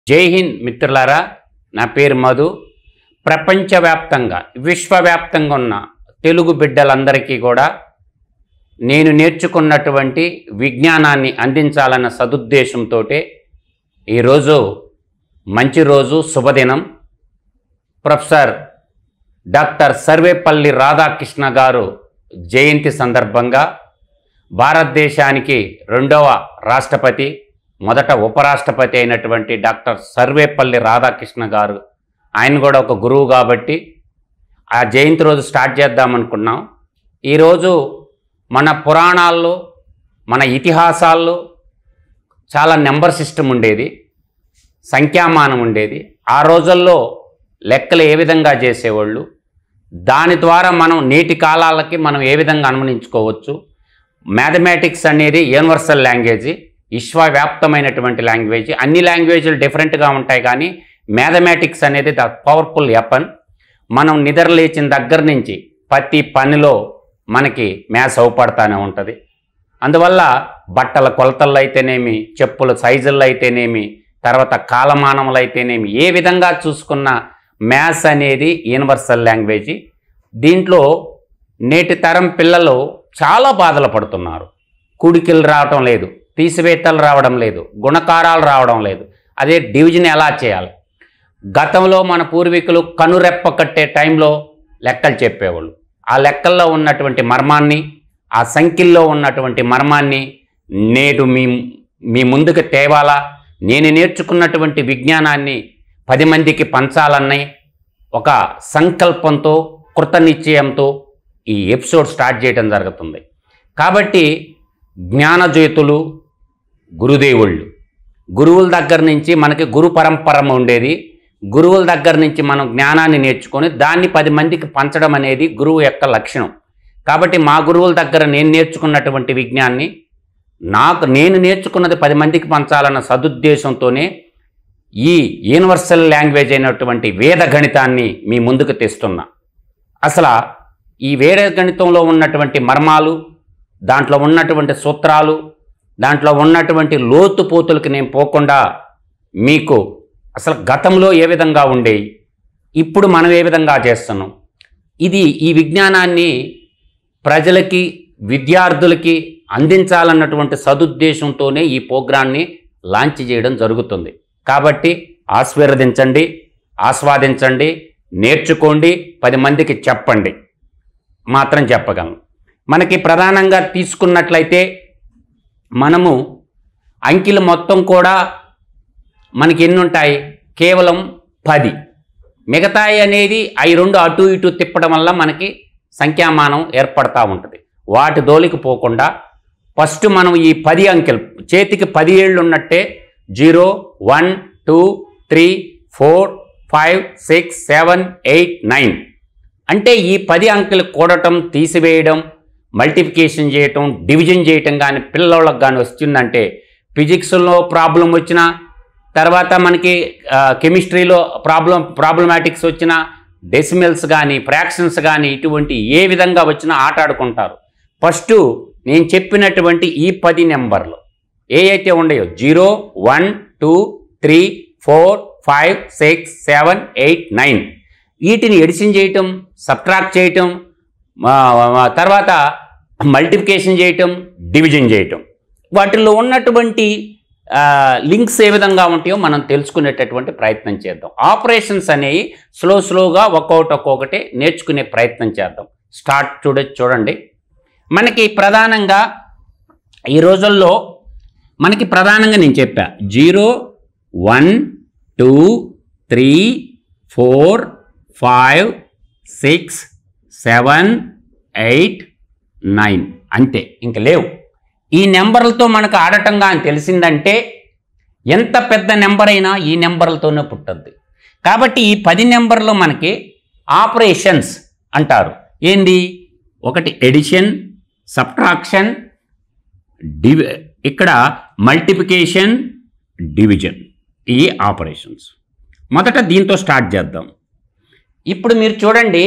జై హింద్ మిత్రులారా, నా పేరు మధు. ప్రపంచవ్యాప్తంగా విశ్వవ్యాప్తంగా ఉన్న తెలుగు బిడ్డలందరికీ కూడా నేను నేర్చుకున్నటువంటి విజ్ఞానాన్ని అందించాలన్న సదుద్దేశంతో ఈరోజు మంచి రోజు, శుభదినం. ప్రొఫెసర్ డాక్టర్ సర్వేపల్లి రాధాకృష్ణ గారు జయంతి సందర్భంగా భారతదేశానికి రెండవ రాష్ట్రపతి, మొదట ఉపరాష్ట్రపతి అయినటువంటి డాక్టర్ సర్వేపల్లి రాధాకృష్ణ గారు, ఆయన కూడా ఒక గురువు కాబట్టి ఆ జయంతి రోజు స్టార్ట్ చేద్దామనుకున్నాం. ఈరోజు మన పురాణాల్లో, మన ఇతిహాసాల్లో చాలా నెంబర్ సిస్టమ్ ఉండేది, సంఖ్యామానం ఉండేది. ఆ రోజుల్లో లెక్కలు ఏ విధంగా చేసేవాళ్ళు, దాని ద్వారా మనం నేటి కాలాలకి మనం ఏ విధంగా అనుమతించుకోవచ్చు. మ్యాథమెటిక్స్ అనేది యూనివర్సల్ లాంగ్వేజ్, విశ్వవ్యాప్తమైనటువంటి లాంగ్వేజ్. అన్ని లాంగ్వేజ్లు డిఫరెంట్గా ఉంటాయి, కానీ మ్యాథమెటిక్స్ అనేది ద పవర్ఫుల్ వెపన్. మనం నిద్ర లేచిన దగ్గర నుంచి ప్రతి పనిలో మనకి మ్యాథ్స్ అవపడతానే ఉంటుంది. అందువల్ల బట్టల కొలతల్లో అయితేనేమి, చెప్పుల సైజుల్లో అయితేనేమి, తర్వాత కాలమానములు అయితేనేమి, ఏ విధంగా చూసుకున్న మ్యాథ్స్ అనేది యూనివర్సల్ లాంగ్వేజ్. దీంట్లో నేటి తరం పిల్లలు చాలా బాధలు పడుతున్నారు. కూడికలు రావడం లేదు, తీసివేతలు రావడం లేదు, గుణకారాలు రావడం లేదు. అదే డివిజన్ ఎలా చేయాలి? గతంలో మన పూర్వీకులు కనురెప్ప కట్టే టైంలో లెక్కలు చెప్పేవాళ్ళు. ఆ లెక్కల్లో ఉన్నటువంటి మర్మాన్ని, ఆ సంఖ్యల్లో ఉన్నటువంటి మర్మాన్ని నేడు మీ ముందుకు తేవాలా, నేను నేర్చుకున్నటువంటి విజ్ఞానాన్ని 10 మందికి పంచాలన్న ఒక సంకల్పంతో, కృతనిశ్చయంతో ఈ ఎపిసోడ్ స్టార్ట్ చేయడం జరుగుతుంది. కాబట్టి జ్ఞానజ్యోతులు, గురుదేవుళ్ళు, గురువుల దగ్గర నుంచి మనకి గురు పరంపర ఉండేది. గురువుల దగ్గర నుంచి మనం జ్ఞానాన్ని నేర్చుకొని దాన్ని 10 మందికి పంచడం అనేది గురువు యొక్క లక్షణం. కాబట్టి మా గురువుల దగ్గర నేను నేర్చుకున్నటువంటి విజ్ఞానాన్ని నేను నేర్చుకున్నది 10 మందికి పంచాలన్న సదుద్దేశంతోనే ఈ యూనివర్సల్ లాంగ్వేజ్ అయినటువంటి వేద గణితాన్ని మీ ముందుకు తెస్తున్నా. అసలు ఈ వేద గణితంలో ఉన్నటువంటి మర్మాలు, దాంట్లో ఉన్నటువంటి సూత్రాలు, దాంట్లో ఉన్నటువంటి లోతుపోతులకి నేను పోకుండా మీకు అసలు గతంలో ఏ విధంగా ఉండేవి, ఇప్పుడు మనం ఏ విధంగా చేస్తున్నాం, ఈ విజ్ఞానాన్ని ప్రజలకి, విద్యార్థులకి అందించాలన్నటువంటి సదుద్దేశంతోనే ఈ ప్రోగ్రాన్ని లాంచ్ చేయడం జరుగుతుంది. కాబట్టి ఆశీర్వదించండి, ఆస్వాదించండి, నేర్చుకోండి, 10 మందికి చెప్పండి మాత్రం చెప్పగలను. మనకి ప్రధానంగా తీసుకున్నట్లయితే మనము అంకెలు మొత్తం కూడా మనకి ఎన్ని ఉంటాయి? కేవలం 10. మిగతాయి అనేది అవి 2 అటు ఇటు తిప్పడం వల్ల మనకి సంఖ్యామానం ఏర్పడతా ఉంటుంది. వాటి దోలికి పోకుండా ఫస్ట్ మనం ఈ 10 అంకెలు, చేతికి 10 ఏళ్ళు ఉన్నట్టే 0 1 2 3 4 5 6 7 8 9 అంటే ఈ 10 అంకెలు కూడటం, తీసివేయడం, మల్టిప్లికేషన్ చేయటం, డివిజన్ చేయటం కానీ పిల్లలకు కానీ వస్తుందంటే, ఫిజిక్స్లో ప్రాబ్లం వచ్చినా, తర్వాత మనకి కెమిస్ట్రీలో ప్రాబ్లమాటిక్స్ వచ్చినా, డెసిమల్స్ కానీ, ఫ్రాక్షన్స్ కానీ, ఇటువంటి ఏ విధంగా వచ్చినా ఆట ఆడుకుంటారు. ఫస్ట్ నేను చెప్పినటువంటి ఈ 10 నెంబర్లు ఏ అయితే ఉన్నాయో 0 1 2 3 4 5 6 7 8 9 వీటిని ఎడిషన్ చేయటం, సబ్ట్రాక్ట్ చేయటం, తర్వాత మల్టిప్లికేషన్ చేయటం, డివిజన్ చేయటం, వాటిల్లో ఉన్నటువంటి లింక్స్ ఏ విధంగా ఉంటాయో మనం తెలుసుకునేటటువంటి ప్రయత్నం చేద్దాం. ఆపరేషన్స్ అనేవి స్లోగా ఒక్కొక్కటి నేర్చుకునే ప్రయత్నం చేద్దాం. స్టార్ట్ చూడండి. మనకి ప్రధానంగా ఈ రోజుల్లో మనకి ప్రధానంగా నేను చెప్పా 0 1 2 3 4 5 6 7 8 9 అంతే, ఇంక లేవు. ఈ నెంబర్లతో మనకు ఆడటంగా అని తెలిసిందంటే ఎంత పెద్ద నెంబర్ అయినా ఈ నెంబర్లతోనే పుట్టద్ది. కాబట్టి ఈ 10 నెంబర్లో మనకి ఆపరేషన్స్ అంటారు. ఏంది? ఒకటి ఎడిషన్, సబ్ట్రాక్షన్, ఇక్కడ మల్టిప్లికేషన్, డివిజన్, ఈ ఆపరేషన్స్. మొదట దీంతో స్టార్ట్ చేద్దాం. ఇప్పుడు మీరు చూడండి,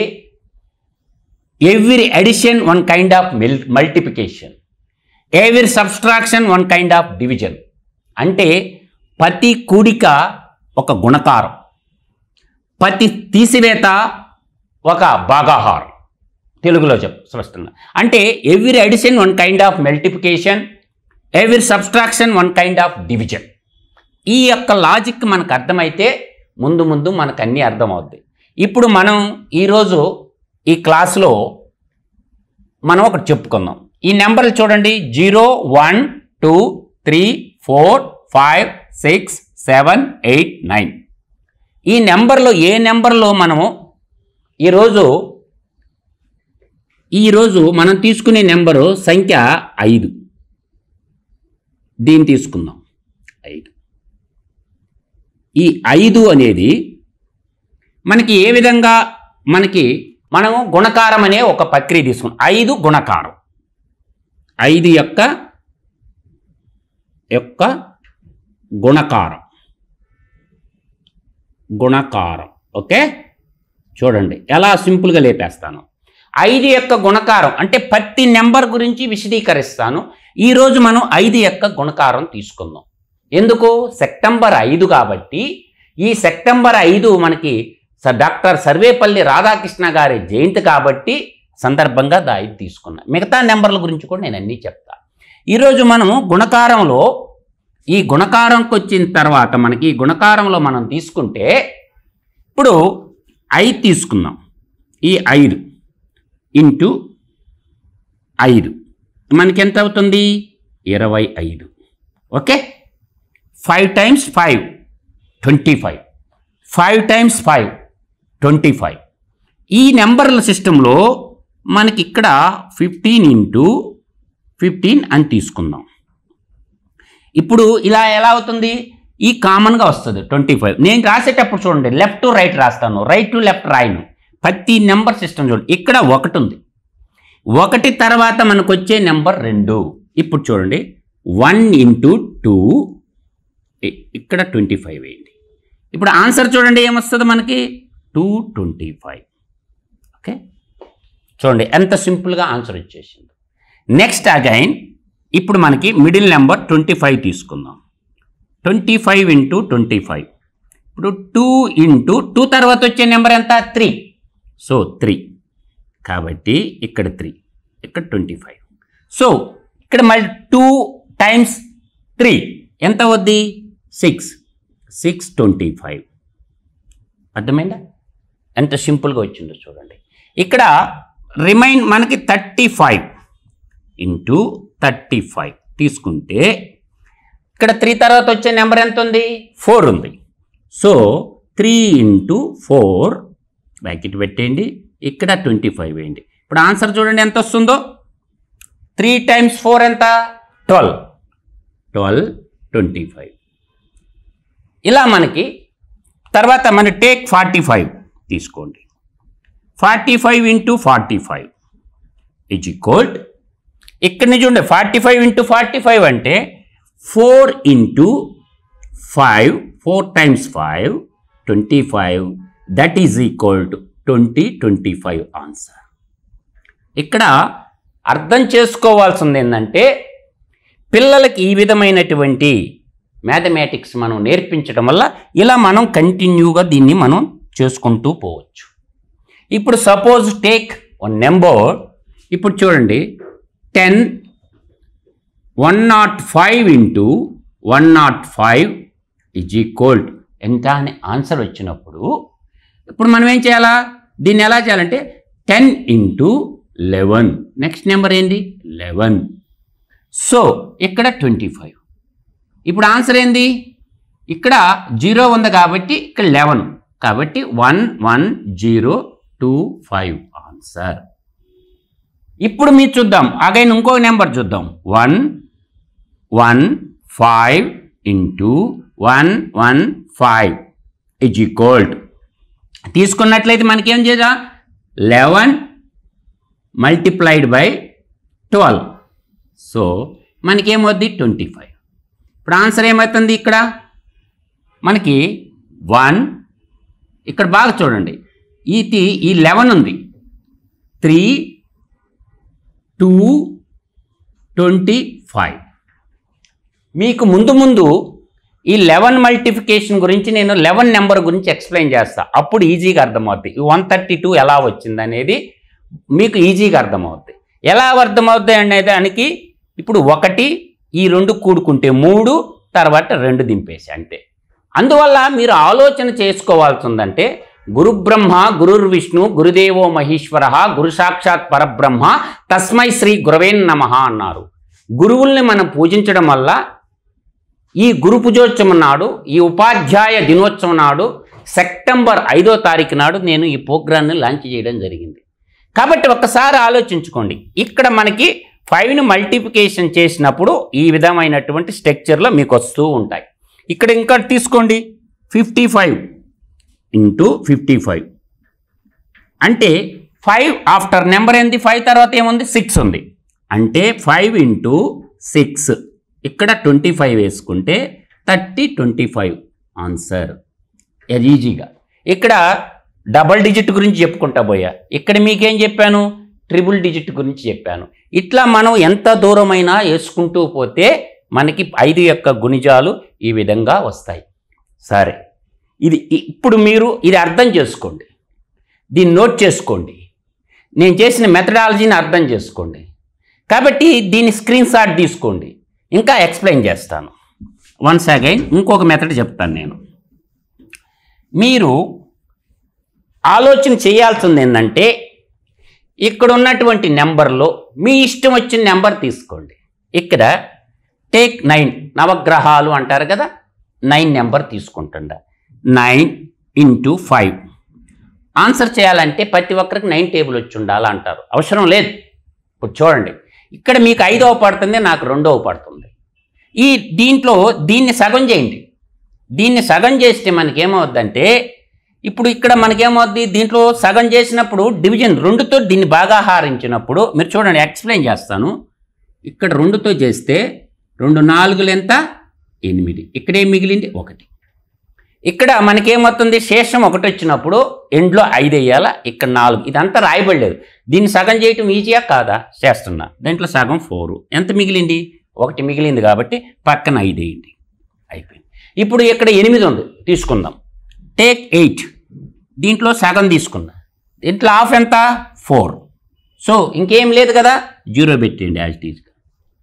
every addition one kind of multiplication, every subtraction one kind of division. అంటే ప్రతి కూడిక ఒక గుణకారం, ప్రతి తీసివేత ఒక భాగాహారం. తెలుగులో స్పష్టంగా అంటే every addition one kind of multiplication, every subtraction one kind of division. ఈ యొక్క లాజిక్ మనకు అర్థమైతే ముందు ముందు మనకు అన్నీ అర్థమవుతాయి. ఇప్పుడు మనం ఈరోజు ఈ క్లాస్లో మనం ఒకటి చెప్పుకుందాం. ఈ నెంబర్లు చూడండి, 0 1 2 3 4 5 6 7 8 9. ఈ నెంబర్లో ఏ నెంబర్లో మనము ఈరోజు మనం తీసుకునే నెంబరు సంఖ్య 5. దీన్ని తీసుకుందాం 5. ఈ 5 అనేది మనకి ఏ విధంగా మనము గుణకారం అనే ఒక ప్రక్రియ తీసుకున్నాం. 5 గుణకారం, 5 యొక్క గుణకారం. ఓకే, చూడండి ఎలా సింపుల్గా లేపేస్తాను. 5 యొక్క గుణకారం అంటే ప్రతి నెంబర్ గురించి విశదీకరిస్తాను. ఈరోజు మనం 5 యొక్క గుణకారం తీసుకుందాం. ఎందుకు? సెప్టెంబర్ 5 కాబట్టి ఈ సెప్టెంబర్ 5 మనకి డాక్టర్ సర్వేపల్లి రాధాకృష్ణ గారి జయంతి కాబట్టి సందర్భంగా 5 తీసుకున్నా. మిగతా నెంబర్ల గురించి కూడా నేను అన్నీ చెప్తా. ఈరోజు మనము గుణకారంలో ఈ గుణకారంకి వచ్చిన తర్వాత మనకి ఈ గుణకారంలో మనం తీసుకుంటే ఇప్పుడు 5 తీసుకుందాం. ఈ 5 ఇంటూ 5 మనకి ఎంత అవుతుంది? 25. Okay, 5 times 5 25, 5 times 5 25. ఈ నెంబర్ల సిస్టంలో మనకి ఇక్కడ 15 into 15 అని తీసుకుందాం. ఇప్పుడు ఇలా ఎలా అవుతుంది? ఈ కామన్గా వస్తుంది 25. నేను రాసేటప్పుడు చూడండి, లెఫ్ట్ టు రైట్ రాస్తాను, రైట్ టు లెఫ్ట్ రాయను. ప్రతి నెంబర్ సిస్టమ్ చూడండి, ఇక్కడ 1 ఉంది. 1 తర్వాత మనకు వచ్చే నెంబర్ 2. ఇప్పుడు చూడండి 1 into 2, ఇక్కడ 25 వేయండి. ఇప్పుడు ఆన్సర్ చూడండి ఏమొస్తుంది మనకి? 225. ఓకే, చూడండి ఎంత సింపుల్గా ఆన్సర్ వచ్చేసింది. నెక్స్ట్ అగైన్ ఇప్పుడు మనకి మిడిల్ నెంబర్ 25 తీసుకుందాం. 25 into 25. ఇప్పుడు 2 into 2 తర్వాత వచ్చే నెంబర్ ఎంత? 3. సో 3 కాబట్టి ఇక్కడ 3, ఇక్కడ 25. సో ఇక్కడ మళ్ళీ 2 times 3 ఎంత అవుద్ది? 6, 625. అర్థమైందా ఎంత సింపుల్గా వచ్చిందో చూడండి. ఇక్కడ రిమైన్ మనకి 35 into 35 తీసుకుంటే ఇక్కడ 3 తర్వాత వచ్చే నెంబర్ ఎంత ఉంది? 4 ఉంది. సో 3 into 4 బ్రాకెట్ పెట్టేయండి, ఇక్కడ 25 వేయండి. ఇప్పుడు ఆన్సర్ చూడండి ఎంత వస్తుందో. 3 times 4 ఎంత? 12, 25. ఇలా మనకి తర్వాత మన టేక్ 45 తీసుకోండి. 45 into 45 ఈజ్ ఈక్వల్, ఇక్కడ నుంచి చూడండి 45 into 45 అంటే 4 into 5, 4 times 5 25, that is equal to 2025 answer. ఇక్కడ అర్థం చేసుకోవాల్సింది ఏంటంటే పిల్లలకి ఈ విధమైనటువంటి మ్యాథమెటిక్స్ మనం నేర్పించడం వల్ల ఇలా మనం కంటిన్యూగా దీన్ని మనం చేసుకుంటూ పోవచ్చు. ఇప్పుడు సపోజ్ టేక్ వన్ నెంబర్, ఇప్పుడు చూడండి 105 into 105 ఈజ్ ఈక్వల్ ఎంత అని ఆన్సర్ వచ్చినప్పుడు ఇప్పుడు మనం ఏం చేయాలా? దీన్ని ఎలా చేయాలంటే 10 into 11, నెక్స్ట్ నెంబర్ ఏంది? 11. సో ఇక్కడ 25. ఇప్పుడు ఆన్సర్ ఏంది? ఇక్కడ 0 ఉంది కాబట్టి ఇక్కడ 11, కాబట్టి 11025 ఆన్సర్. ఇప్పుడు మీరు చూద్దాం, అగైన్ ఇంకో నెంబర్ చూద్దాం. 115 into 115 ఈజ్ ఈక్వల్ తీసుకున్నట్లయితే మనకేం చేద్దాం? 11 multiplied by 12. సో మనకేమవుద్ది? 25. ఇప్పుడు ఆన్సర్ ఏమవుతుంది? ఇక్కడ మనకి 1, ఇక్కడ బాగా చూడండి, ఈ 11 ఉంది, 3 2 25. మీకు ముందు ఈ 11 మల్టిప్లికేషన్ గురించి నేను 11 నెంబర్ గురించి ఎక్స్ప్లెయిన్ చేస్తా. అప్పుడు ఈజీగా అర్థమవుతుంది. ఈ 132 ఎలా వచ్చింది అనేది మీకు ఈజీగా అర్థమవుతుంది. ఎలా అర్థమవుతాయి అనే దానికి ఇప్పుడు 1 ఈ 2 కూడుకుంటే 3, తర్వాత 2 దింపేసి అంతే. అందువల్ల మీరు ఆలోచన చేసుకోవాల్సి ఉందంటే గురుబ్రహ్మ గురుర్విష్ణు గురుదేవో మహేశ్వర గురు సాక్షాత్ పరబ్రహ్మ తస్మై శ్రీ గురవే నమః అన్నారు. గురువుల్ని మనం పూజించడం వల్ల ఈ గురు పూజోత్సవం నాడు, ఈ ఉపాధ్యాయ దినోత్సవం నాడు, సెప్టెంబర్ 5వ తారీఖు నాడు నేను ఈ ప్రోగ్రామ్ని లాంచ్ చేయడం జరిగింది. కాబట్టి ఒక్కసారి ఆలోచించుకోండి. ఇక్కడ మనకి 5ని మల్టిప్లికేషన్ చేసినప్పుడు ఈ విధమైనటువంటి స్ట్రక్చర్లో మీకు వస్తూ ఉంటాయి. ఇక్కడ ఇంకా తీసుకోండి 55 × 55 అంటే 5 ఆఫ్టర్ నెంబర్ ఏంది 5 తర్వాత ఏముంది 6 ఉంది. అంటే 5 × 6 ఇక్కడ 25 వేసుకుంటే 30/25 ఆన్సర్. ఈజీగా ఇక్కడ డబల్ డిజిట్ గురించి చెప్పుకుంటా పోయా. ఇక్కడ మీకేం చెప్పాను? ట్రిపుల్ డిజిట్ గురించి చెప్పాను. ఇట్లా మనం ఎంత దూరమైనా వేసుకుంటూ పోతే మనకి 5 యొక్క గుణిజాలు ఈ విధంగా వస్తాయి. సరే, ఇది ఇప్పుడు మీరు ఇది అర్థం చేసుకోండి, దీన్ని నోట్ చేసుకోండి, నేను చేసిన మెథడాలజీని అర్థం చేసుకోండి. కాబట్టి దీన్ని స్క్రీన్ షాట్ తీసుకోండి, ఇంకా ఎక్స్ప్లెయిన్ చేస్తాను. వన్స్ అగైన్ ఇంకొక మెథడ్ చెప్తాను నేను. మీరు ఆలోచన చేయాల్సింది ఏంటంటే ఇక్కడ ఉన్నటువంటి నెంబర్లో మీ ఇష్టం వచ్చిన నెంబర్ తీసుకోండి. ఇక్కడ టేక్ 9 నవగ్రహాలు అంటారు కదా, 9 నెంబర్ తీసుకుంటుండ. 9 × 5 ఆన్సర్ చేయాలంటే ప్రతి ఒక్కరికి 9 టేబుల్ వచ్చి ఉండాలి అంటారు. అవసరం లేదు. ఇప్పుడు చూడండి, ఇక్కడ మీకు 5వ పడుతుంది, నాకు 2వ పడుతుంది. దీంట్లో దీన్ని సగం చేయండి. దీన్ని సగం చేస్తే మనకేమవుద్దంటే ఇప్పుడు ఇక్కడ మనకేమవుద్ది, దీంట్లో సగం చేసినప్పుడు డివిజన్ 2తో దీన్ని బాగా హారించినప్పుడు మీరు చూడండి, ఎక్స్ప్లెయిన్ చేస్తాను. ఇక్కడ 2తో చేస్తే 2 4 ఎంత 8. ఇక్కడేం మిగిలింది 1. ఇక్కడ మనకేమవుతుంది, శేషం 1 వచ్చినప్పుడు ఎండ్లో 5 వేయాలా, ఇక్కడ 4. ఇదంతా రాయబడలేదు. దీన్ని సగం చేయటం ఈజీయా కాదా? చేస్తున్నా. దీంట్లో సగం 4. ఎంత మిగిలింది? 1 మిగిలింది కాబట్టి పక్కన 5 వేయండి, అయిపోయింది. ఇప్పుడు ఇక్కడ 8 ఉంది, తీసుకుందాం. టేక్ 8 దీంట్లో సగం తీసుకుందాం. దీంట్లో హాఫ్ ఎంత 4. సో ఇంకేం లేదు కదా, 0 పెట్టండి యాజ్ ఇట్ ఈజ్గా.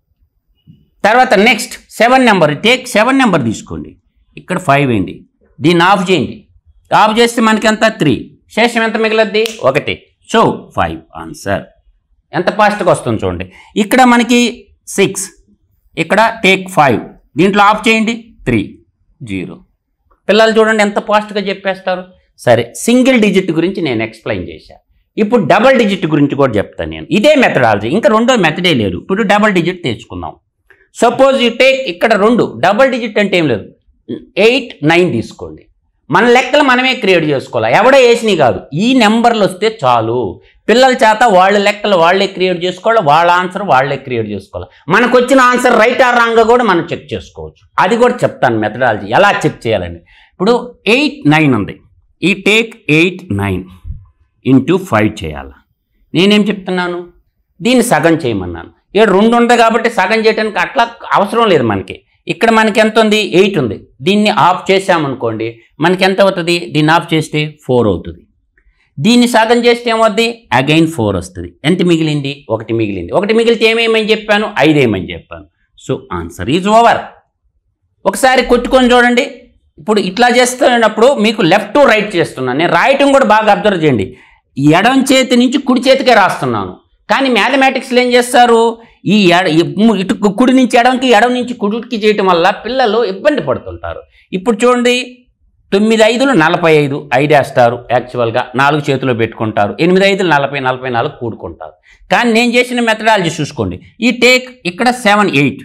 తర్వాత నెక్స్ట్ 7 నెంబర్, టేక్ 7 నెంబర్ తీసుకోండి. ఇక్కడ 5 వేయండి, దీన్ని ఆఫ్ చేయండి. ఆఫ్ చేస్తే మనకి ఎంత 3. శేషం ఎంత మిగిలద్ది 1. So 5 answer. ఎంత ఫాస్ట్గా వస్తుంది చూడండి. ఇక్కడ మనకి 6, ఇక్కడ టేక్ 5 దీంట్లో ఆఫ్ చేయండి 3 0. పిల్లలు చూడండి ఎంత ఫాస్ట్గా చెప్పేస్తారు. సరే, సింగిల్ డిజిట్ గురించి నేను ఎక్స్ప్లెయిన్ చేశాను. ఇప్పుడు డబల్ డిజిట్ గురించి కూడా చెప్తాను నేను. ఇదే మెథడాలజీ, ఇంకా రెండో మెథడే లేదు. ఇప్పుడు డబల్ డిజిట్ తెచ్చుకుందాం. సపోజ్ యూ టేక్ ఇక్కడ 2 డబల్ డిజిట్ అంటే ఏం లేదు, 8 9 తీసుకోండి. మన లెక్కలు మనమే క్రియేట్ చేసుకోవాలి, ఎవడో వేసినవి కాదు. ఈ నెంబర్లు వస్తే చాలు. పిల్లల చేత వాళ్ళ లెక్కలు వాళ్ళే క్రియేట్ చేసుకోవాలి, వాళ్ళ ఆన్సర్ వాళ్ళే క్రియేట్ చేసుకోవాలి. మనకు వచ్చిన ఆన్సర్ రైట్ ఆర్ రాంగ్ కూడా మనం చెక్ చేసుకోవచ్చు. అది కూడా చెప్తాను మెథడాలజీ ఎలా చెక్ చేయాలని. ఇప్పుడు 8 9 ఉంది. ఈ టేక్ 8 9 × 5 చేయాలి. నేనేం చెప్తున్నాను, దీన్ని సగం చేయమన్నాను. ఇక్కడ 2 ఉంది కాబట్టి సగం చేయడానికి అట్లా అవసరం లేదు మనకి. ఇక్కడ మనకి ఎంత ఉంది 8 ఉంది. దీన్ని ఆఫ్ చేసామనుకోండి మనకి ఎంత అవుతుంది, దీన్ని ఆఫ్ చేస్తే 4 అవుతుంది. దీన్ని సగం చేస్తే ఏమవుద్ది, అగైన్ 4 వస్తుంది. ఎంత మిగిలింది 1 మిగిలింది. 1 మిగిలితే ఏమేమని చెప్పాను, 5 ఏమని చెప్పాను. So answer is over. ఒకసారి కొట్టుకొని చూడండి. ఇప్పుడు ఇట్లా చేస్తున్నప్పుడు మీకు లెఫ్ట్ టు రైట్ చేస్తున్నాను. నేను రాయటం కూడా బాగా అబ్జర్వ్ చేయండి. ఎడం చేతి నుంచి కుడి చేతికే రాస్తున్నాను. కానీ మ్యాథమెటిక్స్లో ఏం చేస్తారు, ఈ ఇటు కుడి నుంచి ఎడంకి, ఎడం నుంచి కుడికి చేయటం వల్ల పిల్లలు ఇబ్బంది పడుతుంటారు. ఇప్పుడు చూడండి, 9 5 45 5 వేస్తారు. యాక్చువల్గా 4 చేతిలో పెట్టుకుంటారు. 8 5 40 44 కూడుకుంటారు. కానీ నేను చేసిన మెథడాలజీ చూసుకోండి. ఈ టేక్ ఇక్కడ 7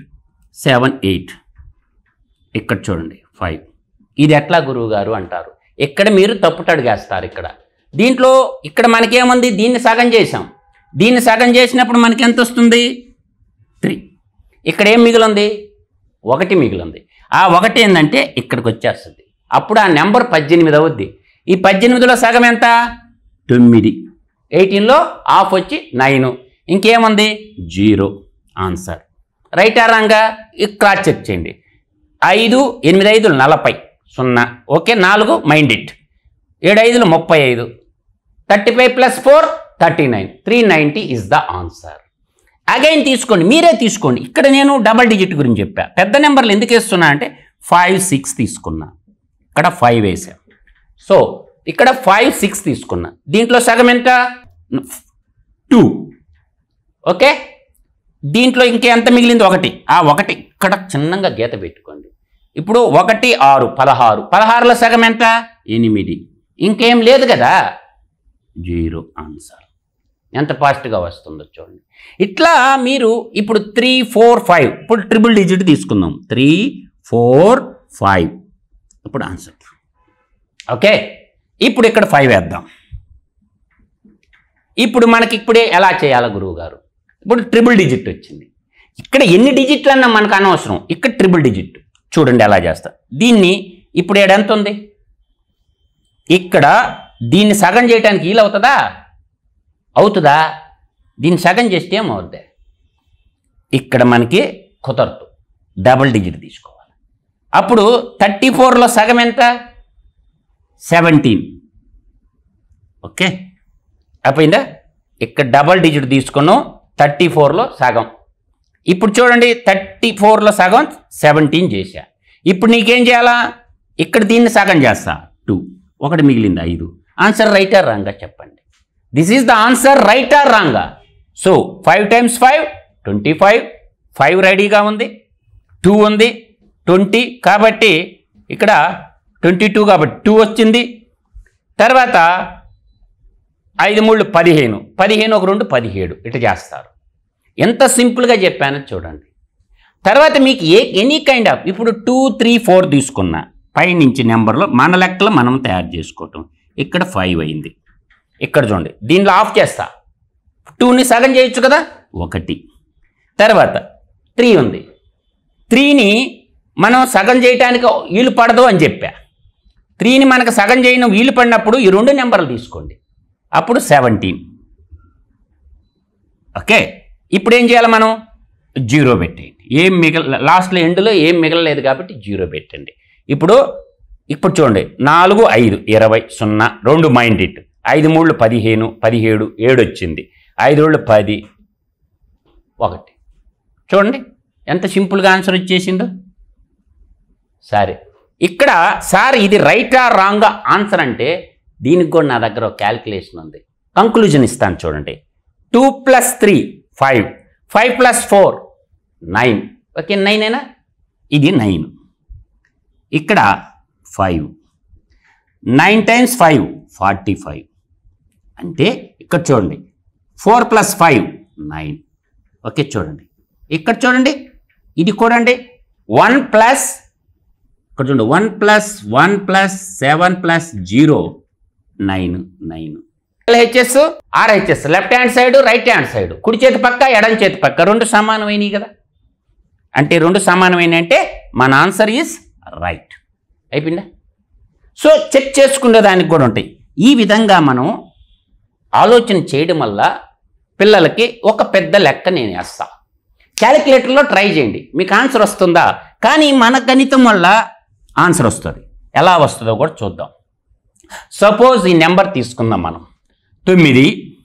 8 ఇక్కడ చూడండి 5. ఇది ఎట్లా గురువు గారు అంటారు. ఇక్కడ మీరు తప్పుట అడిగేస్తారు. దీంట్లో ఇక్కడ మనకేముంది, దీన్ని సగం చేసాం. దీన్ని సగం చేసినప్పుడు మనకి ఎంత వస్తుంది 3. ఇక్కడ ఏం మిగిలింది 1 మిగిలింది. ఆ 1 ఏంటంటే ఇక్కడికి వచ్చేస్తుంది. అప్పుడు ఆ నెంబర్ 18 అవుద్ది. ఈ 18లో సగం ఎంత 9. 18లో హాఫ్ వచ్చి 9. ఇంకేముంది 0 ఆన్సర్. రైట్ ఆ రాంగా క్రాస్ చెక్ చేయండి. 5 8 5 40 0 okay 4 mind it 7 5 35 35 plus 4 39 390 is the answer. Again తీసుకోండి, మీరే తీసుకోండి. ఇక్కడ నేను డబల్ డిజిట్ గురించి చెప్పా. పెద్ద నెంబర్లు ఎందుకు వేస్తున్నా అంటే 5 6 తీసుకున్నా, ఇక్కడ 5 వేసా. సో ఇక్కడ 5 6 తీసుకున్నా. దీంట్లో సగం ఎంత 2 ఓకే. దీంట్లో ఇంకెంత మిగిలింది 1. ఆ 1 ఇక్కడ చిన్నగా గీత పెట్టుకోండి. ఇప్పుడు 1 6 16 16లో సగం ఎంత 8. ఇంకేం లేదు కదా 0 ఆన్సర్. ఎంత ఫాస్ట్గా వస్తుందో చూడండి. ఇట్లా మీరు ఇప్పుడు 3 4 5 ఇప్పుడు ట్రిపుల్ డిజిట్ తీసుకుందాం. 3 4 5 ఇప్పుడు ఆన్సర్. ఓకే ఇప్పుడు ఇక్కడ 5 వేద్దాం. ఇప్పుడు మనకి ఇప్పుడే ఎలా చేయాలి గురువు గారు? ఇప్పుడు ట్రిపుల్ డిజిట్ వచ్చింది. ఇక్కడ ఎన్ని డిజిట్లు అన్నా మనకు అనవసరం, ఇక్కడ ట్రిపుల్ డిజిట్ చూడండి ఎలా చేస్తా. దీన్ని ఇప్పుడు ఎంత ఉంది, ఇక్కడ దీన్ని సగం చేయడానికి వీలవుతుందా? అవుతుందా? దీన్ని సగం చేస్తే ఏమవుద్ది? ఇక్కడ మనకి కుదరదు, డబుల్ డిజిట్ తీసుకోవాలి. అప్పుడు 34లో సగం ఎంత 17 ఓకే అయిపోయిందా? ఇక్కడ డబల్ డిజిట్ తీసుకున్నాం 34లో సగం. ఇప్పుడు చూడండి 34లో సగం 17 చేశా. ఇప్పుడు నీకేం చేయాలా? ఇక్కడ దీన్ని సగం చేస్తా 2 1 మిగిలింది 5. ఆన్సర్ రైటా రాంగా చెప్పండి. దిస్ ఈజ్ ద ఆన్సర్ రైటా రాంగా? So 5 times 5 25. 5 రెడీగా ఉంది, 2 ఉంది 20 కాబట్టి ఇక్కడ 22 కాబట్టి 2 వచ్చింది. తర్వాత 5 3 15 15 1 2 17 ఇట్లా చేస్తారు. ఎంత సింపుల్గా చెప్పానో చూడండి. తర్వాత మీకు ఎనీ కైండ్ ఆఫ్ ఇప్పుడు 2 3 4 తీసుకున్నా పైనుంచి నెంబర్లో మన లెక్కలో మనం తయారు చేసుకోవటం. ఇక్కడ 5 అయింది. ఇక్కడ చూడండి దీనిలో ఆఫ్ చేస్తా. 2ని సగం చేయొచ్చు కదా 1. తర్వాత 3 ఉంది. 3ని మనం సగం చేయటానికి వీలు పడదు అని చెప్పా. 3ని మనకు సగం చేయడం వీలు పడినప్పుడు ఈ 2 నెంబర్లు తీసుకోండి. అప్పుడు 17 ఓకే. ఇప్పుడు ఏం చేయాలి మనం? 0 పెట్టండి. ఏం లాస్ట్లో ఎండ్లో ఏం మిగలలేదు కాబట్టి 0 పెట్టండి. ఇప్పుడు చూడండి 4 5 20 0 2 మైండ్ ఇట్ 5 3 15 17 7 వచ్చింది. 5 2 10 1. చూడండి ఎంత సింపుల్గా ఆన్సర్ వచ్చేసిందో. సరే ఇక్కడ సార్ ఇది రైటా రాంగా ఆన్సర్ అంటే దీనికి కూడా నా దగ్గర ఒక క్యాల్కులేషన్ ఉంది. కంక్లూజన్ ఇస్తాను చూడండి. 2 + 3 5 5 + 4 9 ఓకే 9 అయినా ఇది 9. ఇక్కడ 5 9 times 5 45 అంటే ఇక్కడ చూడండి 4 + 5 9 ఓకే. చూడండి ఇక్కడ చూడండి ఇది కూడండి 1 ప్లస్ ఇక్కడ చూడండి 1 + 1 + 7 + 0 9 9. LHS RHS left hand side right hand side కుడి చేతి పక్క ఎడం చేతి పక్క 2 సమానమైనవి కదా. అంటే 2 సమానమైన అంటే మన ఆన్సర్ ఈజ్ రైట్. అయిపోయిందా? సో చెక్ చేసుకునే దానికి కూడా ఉంటాయి. ఈ విధంగా మనం ఆలోచన చేయడం వల్ల పిల్లలకి ఒక పెద్ద లెక్క నేను వేస్తా. క్యాలిక్యులేటర్లో ట్రై చేయండి, మీకు ఆన్సర్ వస్తుందా? కానీ మన గణితం వల్ల ఆన్సర్ వస్తుంది. ఎలా వస్తుందో కూడా చూద్దాం. సపోజ్ ఈ నెంబర్ తీసుకుందాం మనం 9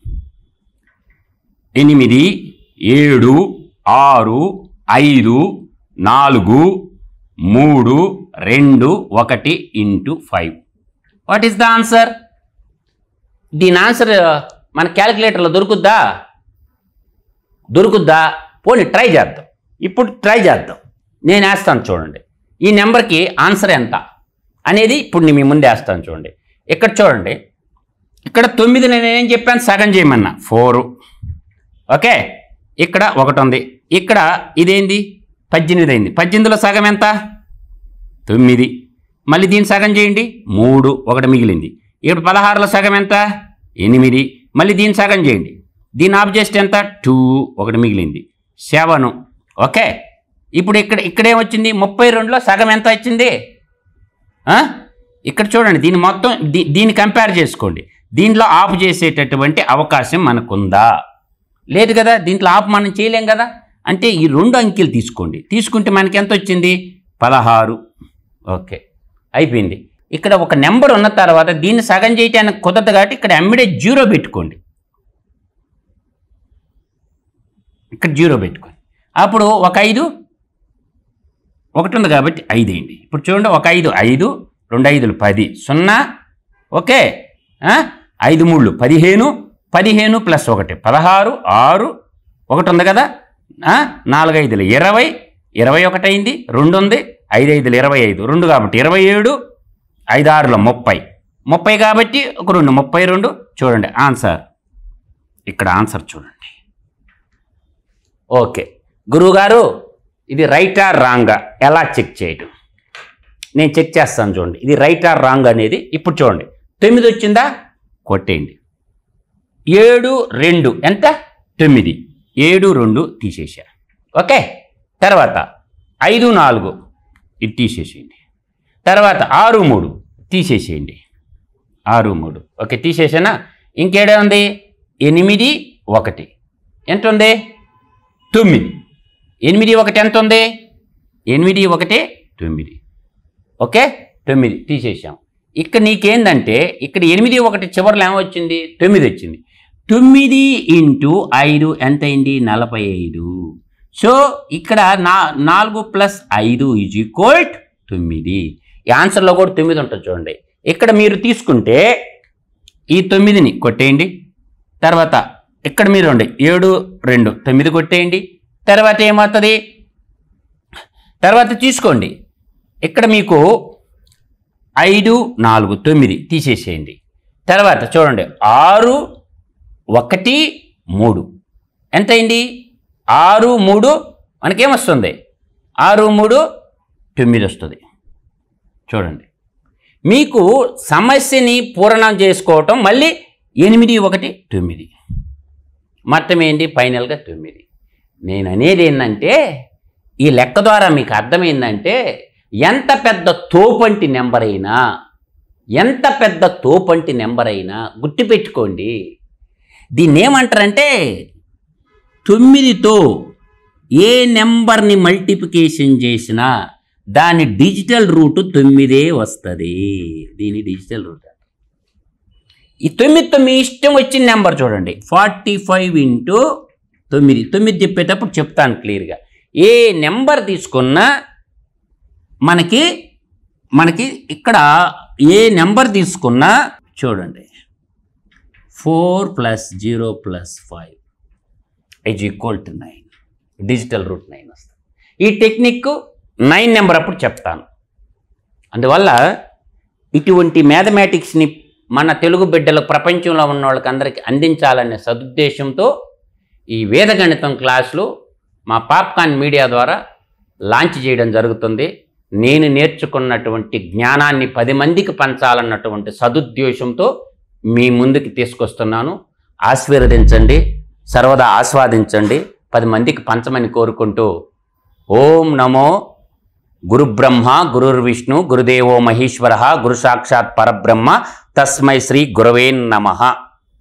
8 7 6 5 4 3 2 1 × 5. What is the answer? దీని ఆన్సర్ మన క్యాలిక్యులేటర్లో దొరుకుద్దా? పోనీ ట్రై చేద్దాం. ఇప్పుడు ట్రై చేద్దాం. నేను వేస్తాను చూడండి. ఈ నెంబర్కి ఆన్సర్ ఎంత అనేది ఇప్పుడు నేను మీ ముందు వేస్తాను చూడండి. ఇక్కడ చూడండి ఇక్కడ 9 నేనేం చెప్పాను సగం చేయమన్నా 4 ఓకే. ఇక్కడ 1 ఉంది. ఇక్కడ ఇదేంది 18 అయింది. 18లో సగం ఎంత 9. మళ్ళీ దీన్ని సగం చేయండి 3 1 మిగిలింది. ఇప్పుడు 16లో సగం ఎంత 8. మళ్ళీ దీన్ని సగం చేయండి. దీన్ని ఆఫ్ చేస్తే ఎంత 2 1 మిగిలింది 7 ఓకే. ఇప్పుడు ఇక్కడేమొచ్చింది 32లో సగం ఎంత వచ్చింది? ఇక్కడ చూడండి దీన్ని మొత్తం దీన్ని కంపేర్ చేసుకోండి. దీంట్లో ఆఫ్ చేసేటటువంటి అవకాశం మనకుందా? లేదు కదా. దీంట్లో ఆఫ్ మనం చేయలేం కదా. అంటే ఈ 2 అంకెలు తీసుకోండి. తీసుకుంటే మనకి ఎంత వచ్చింది 16. ఓకే, అయిపోయింది. ఇక్కడ ఒక నెంబర్ ఉన్న తర్వాత దీన్ని సగం చేయటానికి కుదరదు కాబట్టి ఇక్కడ ఎమ్మిడే 0 పెట్టుకోండి. ఇక్కడ 0 పెట్టుకోండి. అప్పుడు ఒక 5 ఒకటి ఉంది కాబట్టి 5 అయింది. ఇప్పుడు చూడండి, ఒక 5 5, 2 5లు 10, 0. ఓకే, 5 3 15, 15 ప్లస్ 1 16, 6 ఒకటి ఉంది కదా, 4 5లు 20, 21 అయింది, 2 ఉంది, 5 5లు 25, 2 కాబట్టి 27, 5 6లు 30, 30 కాబట్టి ఒక 2 32. చూడండి ఆన్సర్, ఇక్కడ ఆన్సర్ చూడండి. ఓకే గురువుగారు, ఇది రైట్ ఆర్ రాంగా ఎలా చెక్ చేయడం? నేను చెక్ చేస్తాను చూడండి, ఇది రైట్ ఆర్ రాంగ్ అనేది. ఇప్పుడు చూడండి, 9 వచ్చిందా, కొట్టేయండి. 7 2 ఎంత, 9. 7 2 తీసేసా. ఓకే, తర్వాత 5 4 ఇది తీసేసేయండి. తర్వాత 6 3 తీసేసేయండి. 6 3 ఓకే తీసేసానా. ఇంకేడే ఉంది, 8 1 ఎంత ఉంది, 9. 8 1 ఎంత ఉంది, 8 1 9. ఓకే 9 తీసేసాం. ఇక్కడ నీకేందంటే ఇక్కడ 8 1 చివరిలో ఏమొచ్చింది, 9 వచ్చింది. 9 × 5 ఎంత అయింది, 45. సో ఇక్కడ 4 + 5 = 9. ఈ ఆన్సర్లో కూడా 9 ఉంటుంది చూడండి. ఇక్కడ మీరు తీసుకుంటే ఈ 9ని కొట్టేయండి. తర్వాత ఇక్కడ మీరు 7 2 9 కొట్టేయండి. తర్వాత ఏమవుతుంది, తర్వాత తీసుకోండి. ఇక్కడ మీకు 5 4 9 తీసేసేయండి. తర్వాత చూడండి 6 1 3 ఎంత అయింది, 6 3 మనకేమొస్తుంది, 6 3 9 వస్తుంది. చూడండి, మీకు సమస్యని పూరణం చేసుకోవటం మళ్ళీ 8 1 9 మొత్తం ఏంటి, ఫైనల్గా 9. నేను అనేది ఏంటంటే, ఈ లెక్క ద్వారా మీకు అర్థమైందంటే, ఎంత పెద్ద తోపంటి నెంబర్ అయినా, ఎంత పెద్ద తోపంటి నెంబర్ అయినా గుర్తుపెట్టుకోండి, దీన్ని ఏమంటారంటే 9తో ఏ నెంబర్ని మల్టిప్లికేషన్ చేసినా దాని డిజిటల్ రూట్ 9 వస్తుంది. దీని డిజిటల్ రూట్. ఈ 9తో మీ ఇష్టం వచ్చిన నెంబర్ చూడండి, 45 × 9. 9 చెప్పేటప్పుడు చెప్తాను క్లియర్గా. ఏ నెంబర్ తీసుకున్నా మనకి ఇక్కడ ఏ నెంబర్ తీసుకున్నా చూడండి, 4 + 0 + 5 = 9. డిజిటల్ రూట్ 9 వస్తుంది. ఈ టెక్నిక్ 9 నెంబర్ అప్పుడు చెప్తాను. అందువల్ల ఇటువంటి మ్యాథమెటిక్స్ని మన తెలుగు బిడ్డలు ప్రపంచంలో ఉన్న వాళ్ళకి అందరికీ అందించాలనే సదుద్దేశంతో ఈ వేదగణితం క్లాసులు మా పాప్కార్న్ మీడియా ద్వారా లాంచ్ చేయడం జరుగుతుంది. నేను నేర్చుకున్నటువంటి జ్ఞానాన్ని 10 మందికి పంచాలన్నటువంటి సదుద్దేశంతో మీ ముందుకు తీసుకొస్తున్నాను. ఆశీర్వదించండి, సర్వదా ఆస్వాదించండి, 10 మందికి పంచమని కోరుకుంటూ, ఓం నమో గురుబ్రహ్మ గురుర్విష్ణు గురుదేవో మహేశ్వర గురు సాక్షాత్ పరబ్రహ్మ తస్మై శ్రీ గురవే నమః.